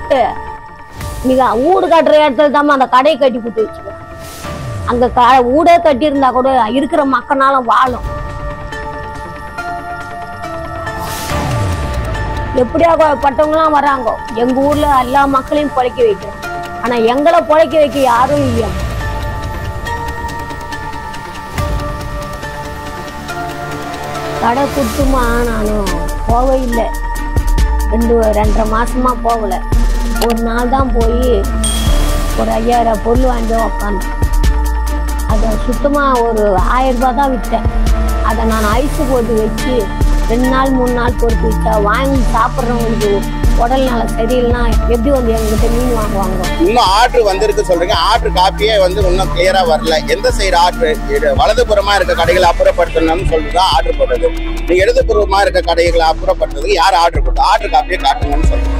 விட்டு நீங்க வீடு கட்டுற இடத்துல தான் அந்த கடையை கட்டி கொடுத்து வச்சுக்கோ. அங்க வீடே கட்டி இருந்தா கூட இருக்கிற மக்களால வாழும். எப்படியா பட்டவங்கலாம் வராங்க, எங்க ஊர்ல எல்லா மக்களையும் பொழைக்க வைக்கிறோம். ஆனா எங்களை பொழைக்க வைக்க யாரும் இல்லையா. கடை கொடுத்துமா நானும் போகவே இல்லை. 2-2.5 மாசமா போகல. ஒரு நாள் தான் போய் ஒரு 5000 பொருள் வாங்கி உக்காந்தேன். அதை சுத்தமா ஒரு 1000 ரூபாய் தான் விற்றேன். அதை நான் ஐஸு போட்டு வச்சு 2 நாள் 3 நாள் பொறுத்து வச்சா வாங்கி சாப்பிட்றவங்களுக்கு உடல் நல சரியில்லைன்னா எப்படி வந்து எங்ககிட்ட மீன் வாங்குவாங்க. இன்னும் ஆர்டர் வந்திருக்கு சொல்றீங்க. ஆர்டர் காப்பியே இன்னும் கிளியரா வரல. எந்த சைடு ஆர்டர்? வலதுபுறமா இருக்க கடைகளை அப்புறப்படுத்தணும்னு சொல்லிட்டுதான் ஆர்டர் போட்டது. நீங்க இடதுபுறமா இருக்க கடைகளை அப்புறப்படுத்துறதுக்கு யார் ஆர்டர் போட்டு ஆர்டர் காப்பியே காட்டுங்கன்னு சொல்றீங்க.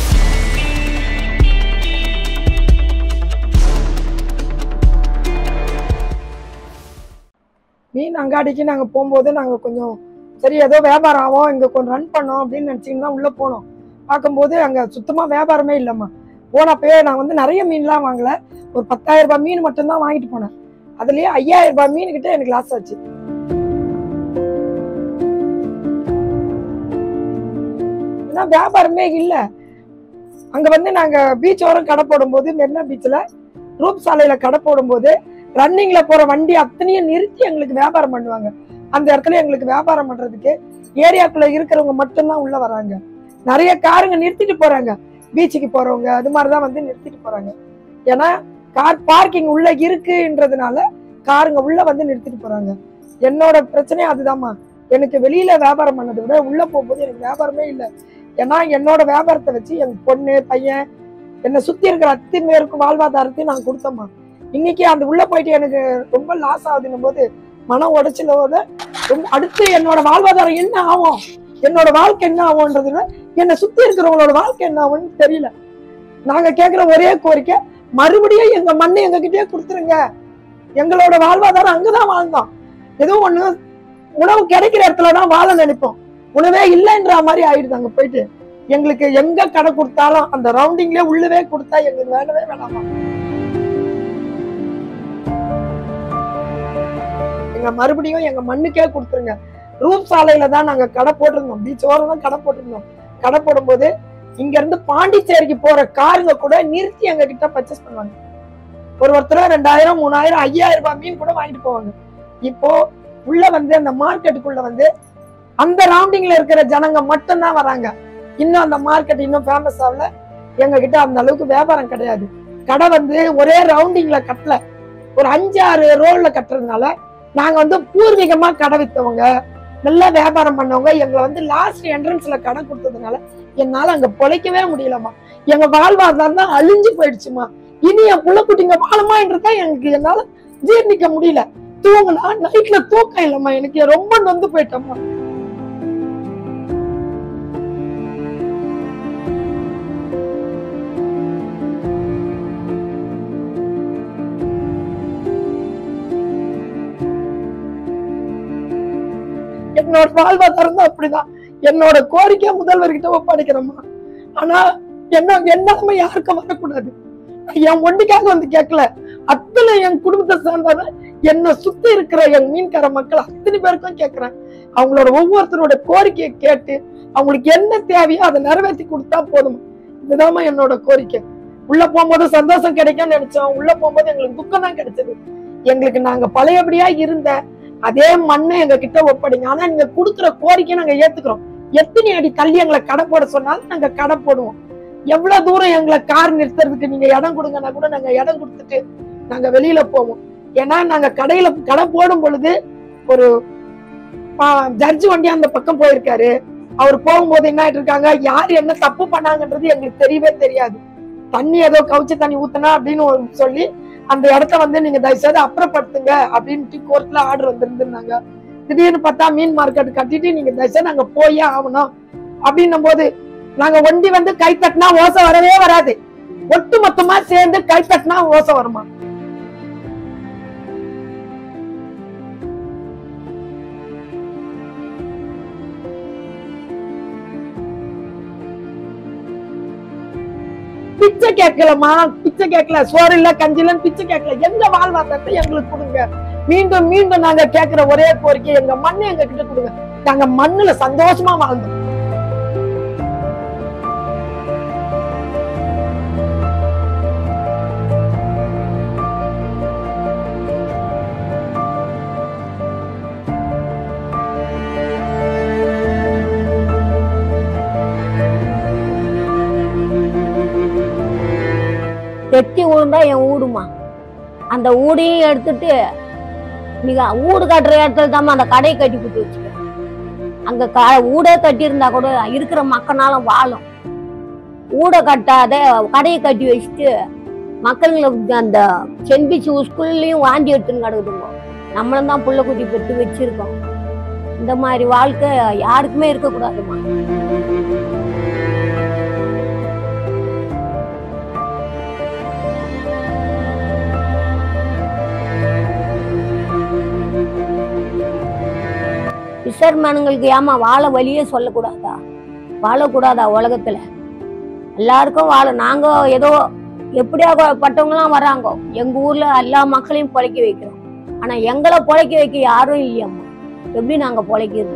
மீன் அங்காடிக்கு நாங்க போகும்போது நாங்க கொஞ்சம் சரி ஏதோ வியாபாரம் ஆகும், இங்க கொஞ்சம் ரன் பண்ணோம் அப்படின்னு நினைச்சிங்கன்னா உள்ள போனோம். பார்க்கும்போது அங்க சுத்தமா வியாபாரமே இல்லைம்மா. போனப்பயே நான் நிறைய மீன்லாம் வாங்கல. ஒரு 10,000 ரூபாய் மீன் மட்டும்தான் வாங்கிட்டு போனேன். அதுலயே 5000 ரூபாய் மீன் கிட்ட எனக்கு லாஸ் ஆச்சு. ஏன்னா வியாபாரமே இல்ல. அங்க நாங்க பீச் ஓரம் கடை போடும்போது, மெரினா பீச்ல ரூப் சாலையில கடை போடும்போது ரன்னிங்ல போற வண்டி அத்தனையும் நிறுத்தி எங்களுக்கு வியாபாரம் பண்ணுவாங்க. அந்த இடத்துல எங்களுக்கு வியாபாரம் பண்றதுக்கு ஏரியாக்குள்ள இருக்கிறவங்க மட்டும்தான் உள்ள வராங்க. நிறைய காருங்க நிறுத்திட்டு போறாங்க. பீச்சுக்கு போறவங்க அது மாதிரிதான் நிறுத்திட்டு போறாங்க. ஏன்னா கார் பார்க்கிங் உள்ள இருக்குன்றதுனால காருங்க உள்ள நிறுத்திட்டு போறாங்க. என்னோட பிரச்சனை அதுதான்மா. எனக்கு வெளியில வியாபாரம் பண்ணதை விட உள்ள போகும்போது எனக்கு வியாபாரமே இல்லை. ஏன்னா என்னோட வியாபாரத்தை வச்சு என் பொண்ணு பையன் என்னை சுத்தி இருக்கிற அத்தனை பேருக்கும் வாழ்வாதாரத்தையும் நான் கொடுத்தோம்மா. இன்னைக்கு அந்த உள்ள போயிட்டு எனக்கு ரொம்ப லாஸ் ஆகுதுன்னும் போது மனம் உடைச்சலோட அடுத்து என்னோட வாழ்வாதாரம் என்ன ஆகும், என்னோட வாழ்க்கை என்ன ஆகும்ன்றதுல என்னை சுத்தி இருக்கிறவங்களோட வாழ்க்கை என்ன ஆகும்னு தெரியல. நாங்க கேட்கிற ஒரே கோரிக்கை, மறுபடியும் எங்க மண்ணை எங்க கிட்டே கொடுத்துருங்க. எங்களோட வாழ்வாதாரம் அங்கதான் வாழ்ந்தோம். ஏதோ ஒண்ணு உணவு கிடைக்கிற இடத்துலதான் வாழ நினைப்போம். உணவே இல்லைன்ற மாதிரி ஆயிடுது. அங்க போயிட்டு எங்களுக்கு எங்க கடை கொடுத்தாலும் அந்த ரவுண்டிங்ல உள்ளவே கொடுத்தா எங்களுக்கு வேணவே வேணாமா. எங்க மறுபடியும் எங்க மண்ணுக்கே கொடுத்துருங்க. ரூப் சாலையில தான் நாங்க கடை போட்டிருந்தோம். பீச் ஓரம் தான் கடை போட்டிருந்தோம். கடை போடும்போது இங்க இருந்து பாண்டிச்சேரிக்கு போற காருங்க கூட நிறுத்தி எங்க கிட்ட பர்ச்சேஸ் பண்ணுவாங்க. ஒருத்தர் 2000 3000 5000 ரூபாய் மீன் கூட வாங்கிட்டு போவாங்க. இப்போ உள்ள அந்த மார்க்கெட்டுக்குள்ள அந்த ரவுண்டிங்ல இருக்கிற ஜனங்க மட்டும்தான் வராங்க. இன்னும் அந்த மார்க்கெட் இன்னும் ஃபேமஸ் ஆகல. எங்க கிட்ட அந்த அளவுக்கு வியாபாரம் கிடையாது. கடை ஒரே ரவுண்டிங்ல கட்டல, ஒரு 5-6 ரோல்ல கட்டுறதுனால நாங்க பூர்வீகமா கடை வித்தவங்க, நல்லா வியாபாரம் பண்ணவங்க. எங்களை லாஸ்ட் என்ட்ரன்ஸ்ல கடை கொடுத்ததுனால என்னால அங்க பொழைக்கவே முடியலமா. எங்க வாழ்வாதாரம் தான் அழிஞ்சு போயிடுச்சுமா. இனி என் புள்ள குட்டிங்க வாழமான்றதான் எனக்கு என்னால ஜீர்ணிக்க முடியல. தூங்குனா நைட்ல தூக்கம் இல்லம்மா. எனக்கு ரொம்ப நொந்து போயிட்டம்மா. என்னோட வாழ்வாதாரம் தான் அப்படிதான். என்னோட கோரிக்கை முதல்வர்கிட்ட ஒப்படைக்கிறோமா. ஆனா என்ன யாருக்கும் வரக்கூடாது. என் ஒண்டிக்காக கேட்கல, அத்தனை என் குடும்பத்தை சார்ந்தான என்னை சுத்தி இருக்கிற என் மீன்கார மக்கள் அத்தனை பேருக்கும் கேட்கிறேன். அவங்களோட ஒவ்வொருத்தரோட கோரிக்கையை கேட்டு அவங்களுக்கு என்ன தேவையோ அதை நிறைவேற்றி கொடுத்தா போதும். இதுதான் என்னோட கோரிக்கை. உள்ள போகும்போது சந்தோஷம் கிடைக்கும்னு நினைச்சோம். உள்ள போகும்போது எங்களுக்கு துக்கம் தான் கிடைச்சது. எங்களுக்கு நாங்க பழையபடியா இருந்த அதே மண்ணை எங்க கிட்ட ஒப்படைங்க. ஆனா நீங்க கொடுக்குற கோரிக்கை நாங்க ஏத்துக்கிறோம். எத்தனை அடி தள்ளி எங்களை கடை போட சொன்னாலும் நாங்க கடை போடுவோம். எவ்வளவு தூரம் எங்களை கார் நிறுத்துறதுக்கு நீங்க இடம் கொடுங்கன்னா கூட நாங்க இடம் கொடுத்துட்டு நாங்க வெளியில போவோம். ஏன்னா நாங்க கடை போடும் பொழுது ஒரு ஜட்ஜ் வண்டி அந்த பக்கம் போயிருக்காரு. அவர் போகும்போது என்ன ஆயிட்டு இருக்காங்க, யாரு என்ன தப்பு பண்ணாங்கன்றது எங்களுக்கு தெரியவே தெரியாது. தண்ணி ஏதோ கவுச்சி தண்ணி ஊத்தனா அப்படின்னு சொல்லி அந்த இடத்த நீங்க தயவுசெய்து அப்புறப்படுத்துங்க அப்படின்ட்டு கோர்ட்ல ஆர்டர் வந்திருந்தாங்க. திடீர்னு பார்த்தா மீன் மார்க்கெட் கட்டிட்டு நீங்க தயவுசெய்து நாங்க போயே ஆகணும் அப்படின்னும் போது நாங்க ஒண்டி கை தட்டினா ஓசை வரவே வராது. ஒட்டு மொத்தமா சேர்ந்து கை தட்டினா ஓசை வருமா. பிச்சை கேட்கலமா, பிச்சை கேட்கல, சோறு இல்ல கஞ்சி இல்ல பிச்சை கேட்கல, எங்க வாழ்வாதாரத்தை எங்களுக்கு கொடுங்க. மீண்டும் மீண்டும் நாங்க கேட்கிற ஒரே கோரிக்கை, எங்க மண்ணை எங்க கிட்ட கொடுங்க. நாங்க மண்ணுல சந்தோஷமா வாழ்ந்தோம். தெத்தி விழுந்தா என் ஊடுமா, அந்த ஊடையும் எடுத்துட்டு நீங்க ஊடு கட்டுற இடத்துல தான் அந்த கடையை கட்டி கொடுத்து வச்சுக்கிறேன். அங்க ஊடே கட்டி இருந்தா கூட இருக்கிற மக்களாலும் வாழும். ஊடை கட்டாத கடையை கட்டி வச்சுட்டு மக்களுங்களுக்கு அந்த சென்பிச்சு ஸ்கூல்லையும் வாந்தி எடுத்துன்னு கிடக்குதுங்க. நம்மளும் தான் புள்ள குட்டி பெற்று வச்சிருக்கோம். இந்த மாதிரி வாழ்க்கை யாருக்குமே இருக்கக்கூடாதுமா. பிஷர்மேனுங்களுக்கு ஏமா வாழ வழியே சொல்லக்கூடாதா? வாழக்கூடாதா? உலகத்துல எல்லாருக்கும் வாழ, நாங்க ஏதோ எப்படியா பட்டவங்கலாம் வராங்க, எங்க ஊர்ல எல்லா மக்களையும் பொழைக்க வைக்கிறோம். ஆனா எங்களை பொழைக்க வைக்க யாரும் இல்லையம்மா. எப்படி நாங்க பொழைக்கிறது?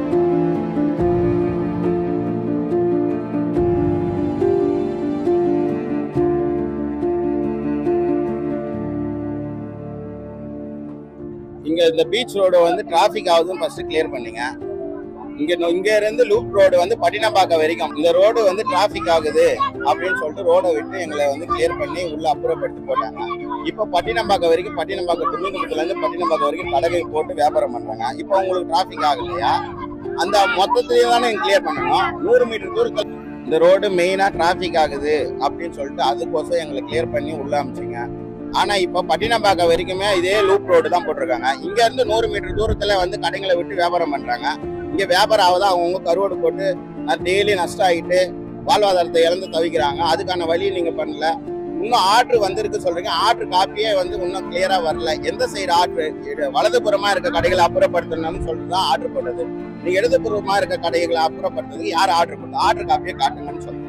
இங்க இந்த பீச் ரோடு வந்து டிராபிக் ஆகுதுன்னு ஃபர்ஸ்ட் கிளியர் பண்ணீங்க. இங்க இருந்து லூப் ரோடு வந்து பட்டினப்பாக்கம் வரைக்கும் இந்த ரோடு வந்து டிராபிக் ஆகுது அப்படின்னு சொல்லிட்டு ரோடை விட்டு எங்களை வந்து கிளியர் பண்ணி உள்ள அப்புறப்படுத்தி போட்டாங்க. இப்போ பட்டினப்பாக்கம் வரைக்கும், பட்டினப்பாக்கம் துணிக்குளத்துல இருந்து பட்டினப்பாக்கம் வரைக்கும் கடை போட்டு வியாபாரம் பண்றாங்க. இப்போ உங்களுக்கு டிராபிக் ஆகலையா? அந்த மொத்தத்திலேயே தானே கிளியர் பண்ணணும். 100 மீட்டர் தூரத்தில் இந்த ரோடு மெயினா டிராபிக் ஆகுது அப்படின்னு சொல்லிட்டு அதுக்கோசம் எங்களை கிளியர் பண்ணி உள்ள அமைச்சிங்க. ஆனா இப்ப பட்டினப்பாக்கம் வரைக்குமே இதே லூப் ரோடு தான் போட்டிருக்காங்க. இங்க இருந்து 100 மீட்டர் தூரத்துல வந்து கடைகளை விட்டு வியாபாரம் பண்றாங்க. இங்க வியாபாரம் ஆகுது, அவங்கவுங்க கருவாடு போட்டு டெய்லி நஷ்டம் ஆகிட்டு வாழ்வாதாரத்தை இழந்து தவிக்கிறாங்க. அதுக்கான வழி நீங்க பண்ணல. இன்னும் ஆர்டர் வந்திருக்கு சொல்றீங்க, ஆர்டர் காப்பியே வந்து இன்னும் கிளியரா வரல. எந்த சைடு ஆர்டர்? வலதுபுறமா இருக்க கடைகளை அப்புறப்படுத்தணும்னு சொல்லிட்டு தான் ஆர்டர் போட்டது. நீங்க இடதுபுறமா இருக்க கடைகளை அப்புறப்படுத்துறதுக்கு யார் ஆர்டர் போட்டது? ஆர்டர் காப்பியே காட்டுங்கன்னு சொல்லுங்க.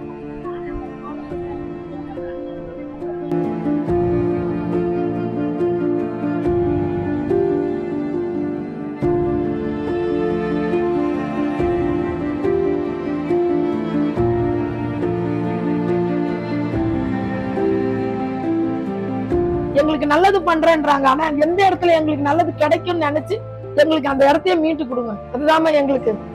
எங்களுக்கு நல்லது பண்றேன்றாங்க. ஆனா எந்த இடத்துல எங்களுக்கு நல்லது கிடைக்கும்னு நினைச்சு எங்களுக்கு அந்த இடத்தையே மீட்டு கொடுங்க. அதுதான் எங்களுக்கு